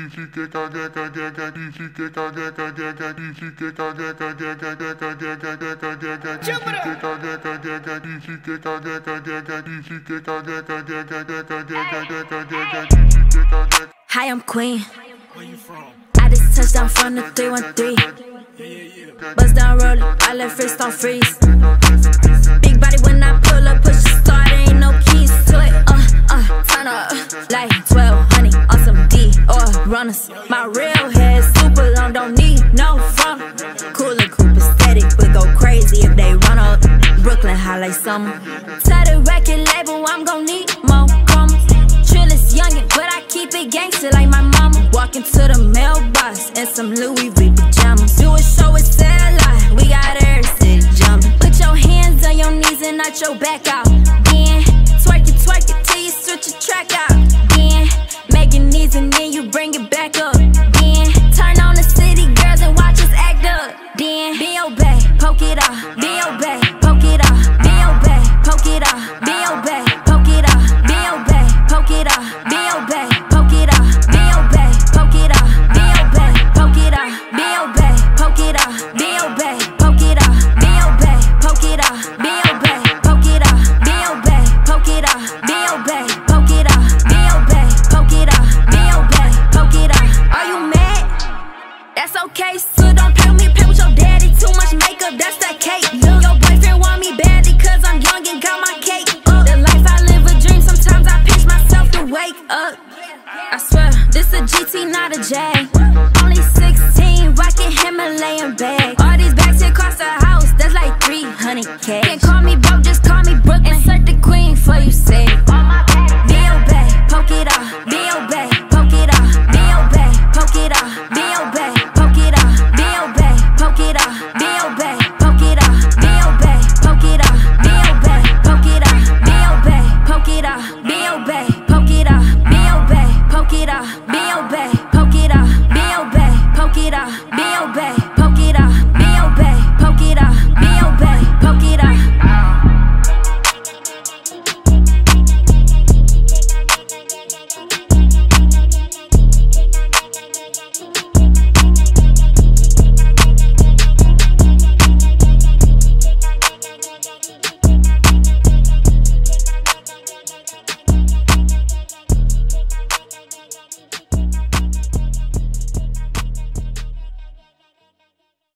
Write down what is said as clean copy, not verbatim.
Hi, I'm Queen. Where you from? I just touched down from the 313. Bust down, roll it, I let first on freeze. Big body when I pull up, push the start, there ain't no keys to it. Turn up like 1200 on some D or runners. My real hair is super long, don't need no front. Cool and Cooper steady, we go crazy if they run up. Brooklyn high like summer. Tell the record label I'm gon' need more crumbs. Trillist youngin', but I keep it gangster like my mama. Walking to the mailbox in some Louis V pajamas. Do a show with Stella, we got every city jumping. Put your hands on your knees and not your back out. Then twerk it till you switch your track out. Then make your knees and then you bring it back up. Then turn on the city girls and watch us act up. Then be your back, poke it off. Be your back, poke it off. Be your back, poke it off. Be your back, poke it off. Be your back, poke it off. Be your back, poke it off. Be your back, poke it off. Be your back, poke it off. Be your back, poke it off. Be your back, poke it off. Be your back, poke it off. Be your back, poke it off. Be your back, poke it off. Be your back, poke it off. Be your back, poke it off. Be your back, poke it off. Are you mad? That's okay, so don't play with me, play with your daddy. Too much makeup, that's that cake. Your boyfriend want me badly cause I'm young and got my cake up. The life I live a dream, sometimes I pinch myself to wake up. I swear, this a GT, not a J. Only